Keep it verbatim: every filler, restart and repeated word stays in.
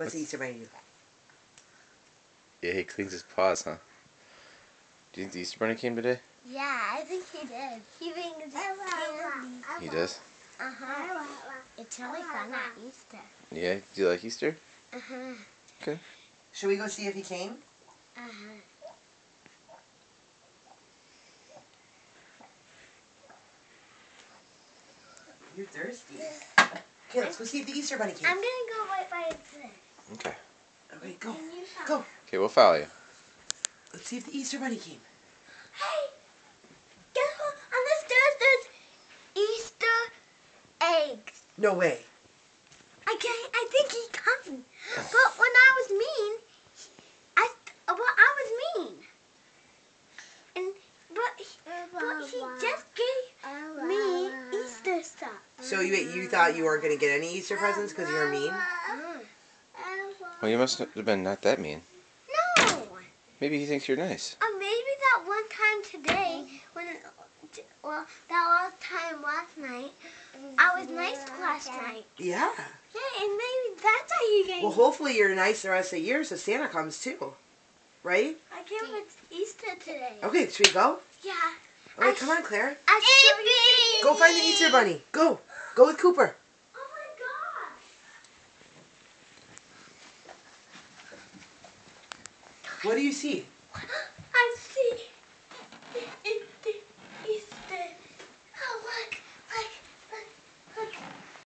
What's the Easter Bunny do? Yeah, he cleans his paws, huh? Do you think the Easter Bunny came today? Yeah, I think he did. He brings candy. He does? Uh-huh. It's really fun at Easter. Yeah? Do you like Easter? Uh-huh. Okay. Should we go see if he came? Uh-huh. You're thirsty. Okay, let's go see if the Easter Bunny came. I'm gonna go right by this. Okay. Okay, go. And you shall. Go. Okay, we'll follow you. Let's see if the Easter Bunny came. Hey! Guess what? On the stairs there's Easter eggs. No way. I can't, I think he's coming. But when I was mean, I well I was mean. And but he, but he just gave me Easter stuff. So you you thought you weren't going to get any Easter presents because you were mean? Well, you must have been not that mean. No. Maybe he thinks you're nice. Or maybe that one time today, when, well, that last time last night, I was nice last night. Yeah. Yeah, and maybe that's how you get. Well, hopefully you're nice the rest of the year so Santa comes too. Right? I can't wait it's Easter today. Okay, should we go? Yeah. Okay, I come on, Claire. I Go find the Easter Bunny. Go. Go with Cooper. Oh my God. What do you see?